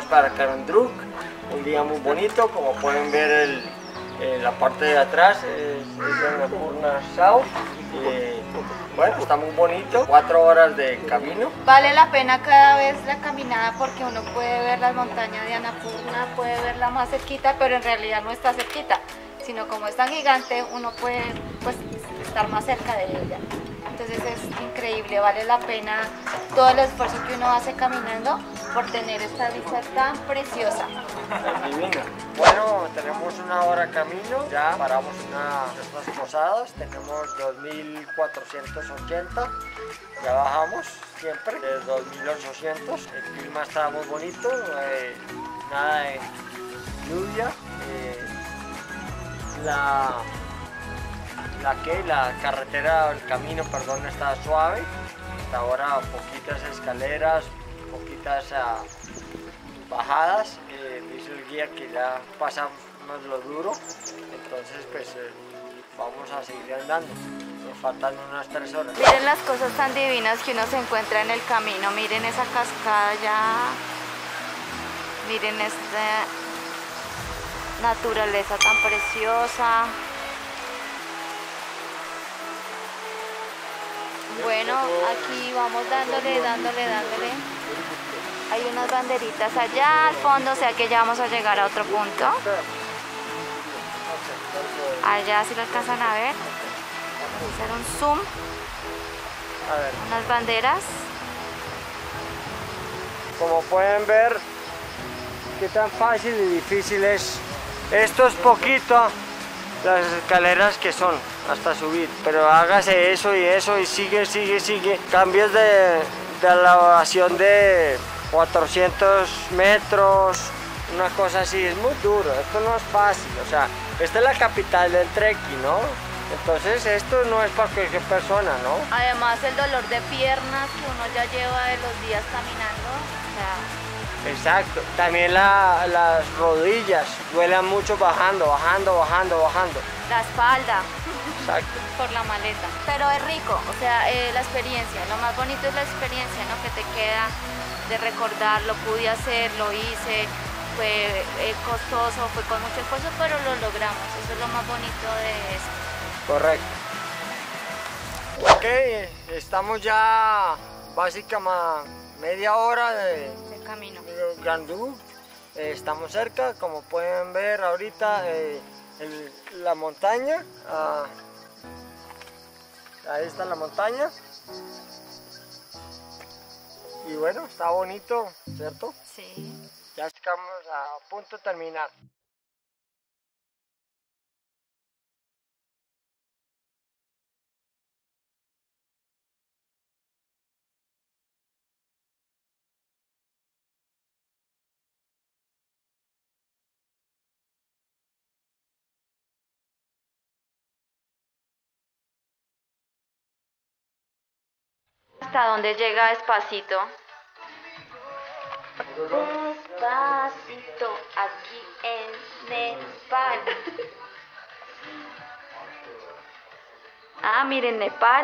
para Carandrauk, un día muy bonito, como pueden ver la parte de atrás es Annapurna South. Bueno, está muy bonito, 4 horas de camino. Vale la pena cada vez la caminada porque uno puede ver las montañas de Annapurna, puede verla más cerquita, pero en realidad no está cerquita, sino como es tan gigante, uno puede pues, estar más cerca de ella. Entonces es increíble, vale la pena todo el esfuerzo que uno hace caminando por tener esta vista tan preciosa. Divina. Bueno, tenemos 1 hora camino, ya paramos nuestras posadas, tenemos 2480, ya bajamos siempre, de 2800, el clima está muy bonito, nada de lluvia, la carretera, el camino, perdón, está suave, hasta ahora poquitas escaleras, poquitas bajadas, dice el guía que ya pasamos lo duro, entonces pues vamos a seguir andando, nos faltan unas 3 horas. Miren las cosas tan divinas que uno se encuentra en el camino, miren esa cascada ya, miren esta naturaleza tan preciosa. Bueno, aquí vamos dándole. Hay unas banderitas allá al fondo, o sea que ya vamos a llegar a otro punto. Allá si lo alcanzan a ver. Vamos a hacer un zoom. Unas banderas. Como pueden ver, qué tan fácil y difícil es. Esto es poquito, las escaleras que son hasta subir, pero hágase eso y sigue. Cambios de elevación de 400 metros, una cosa así, es muy duro, esto no es fácil, o sea, esta es la capital del trekking, ¿no? Entonces esto no es para cualquier persona, ¿no? Además el dolor de piernas que uno ya lleva de los días caminando, o sea... Exacto, también las rodillas duelen mucho bajando. La espalda. Exacto. Por la maleta. Pero es rico, o sea, la experiencia, lo más bonito es la experiencia, ¿no? Que te queda de recordar, lo pude hacer, lo hice, fue costoso, fue con mucho esfuerzo, pero lo logramos, eso es lo más bonito de esto. Correcto. Ok, estamos ya básicamente media hora de camino. Carandrauk, estamos cerca, como pueden ver ahorita la montaña, ahí está la montaña y bueno, está bonito, ¿cierto? Sí. Ya estamos a punto de terminar. ¿Hasta dónde llega despacito? Despacito, aquí en Nepal. Ah, miren, Nepal.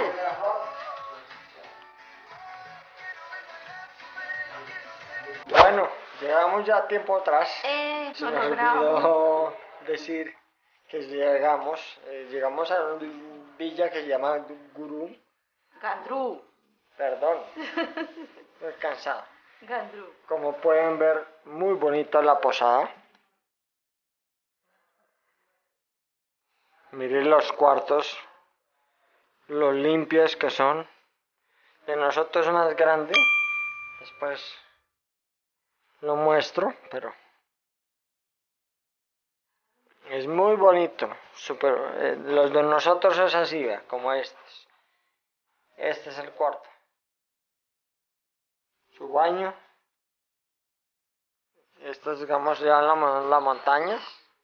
Bueno, llegamos ya tiempo atrás. Se Lo nos logramos. olvidó decir que llegamos a una villa que se llama Guru. Gandrú. Perdón, estoy cansado. Gandrú. Como pueden ver, muy bonita la posada. Miren los cuartos, lo limpios que son. De nosotros es más grande. Después lo muestro, pero es muy bonito. Los de nosotros es así, ¿ve? Como estos. Este es el cuarto. Su baño. Esto es, digamos, ya la montaña.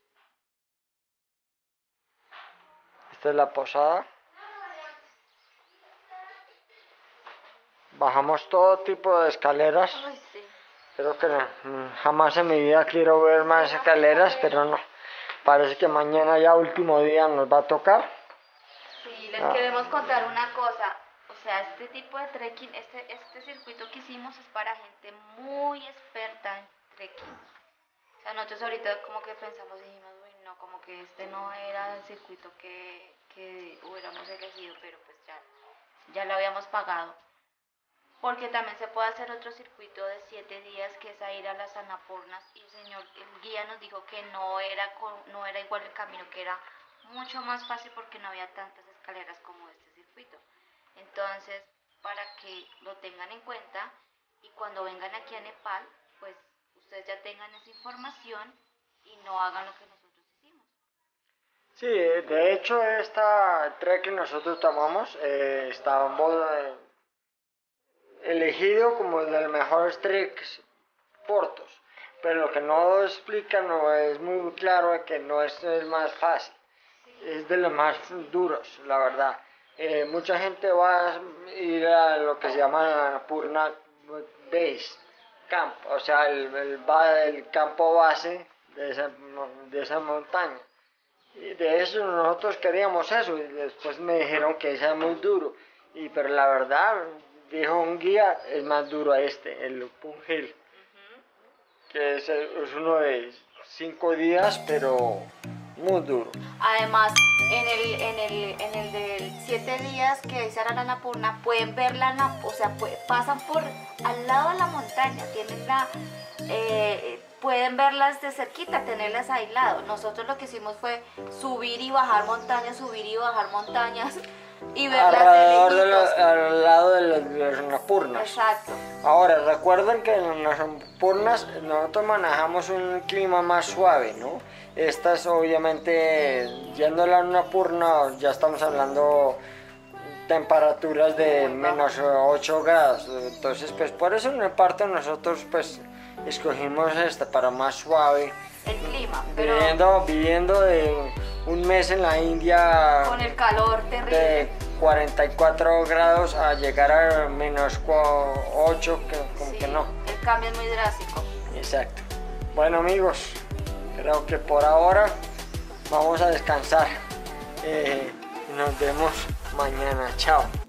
Esta es la posada. Bajamos todo tipo de escaleras. Ay, sí. Creo que jamás en mi vida quiero ver más escaleras, pero no. Parece que mañana ya último día nos va a tocar. Sí, les queremos contar una cosa. O sea, este tipo de trekking, este circuito que hicimos es para gente muy experta en trekking. O sea, nosotros ahorita como que pensamos y dijimos, uy, no, como que este no era el circuito que hubiéramos elegido, pero pues ya lo habíamos pagado. Porque también se puede hacer otro circuito de 7 días, que es a ir a las Annapurnas, y el guía nos dijo que no era igual el camino, que era mucho más fácil porque no había tantas escaleras como este circuito. Entonces, para que lo tengan en cuenta y cuando vengan aquí a Nepal, pues ustedes ya tengan esa información y no hagan lo que nosotros hicimos. Sí, de hecho esta trek que nosotros tomamos estábamos elegido como de los mejores treks cortos, pero lo que no explica, no es muy claro, es que no es el más fácil, es de los más duros, la verdad. Mucha gente va a ir a lo que se llama Annapurna Base Camp, o sea, el campo base de esa montaña. Y de eso nosotros queríamos eso, y después me dijeron que ese es muy duro, pero la verdad, dijo un guía, es más duro el Upon Hill, que es uno de 5 días, pero muy duro. Además, en el de 7 días que dice la Annapurna, pueden ver o sea, pasan por al lado de la montaña, pueden verlas de cerquita, tenerlas aislado. Nosotros lo que hicimos fue subir y bajar montañas, y verlas alrededor de lejitos. al lado de las Annapurnas. Exacto. Ahora, recuerden que en las Annapurnas nosotros manejamos un clima más suave, ¿no? Estas obviamente, yendo a la Annapurna, ya estamos hablando temperaturas de menos 8 grados. Entonces, pues por eso en parte nosotros pues escogimos para más suave. El clima, pero viviendo de un mes en la India con el calor terrible. De 44 grados a llegar a menos 8, como sí, que no. El cambio es muy drástico. Exacto. Bueno amigos, creo que por ahora vamos a descansar. Nos vemos mañana. Chao.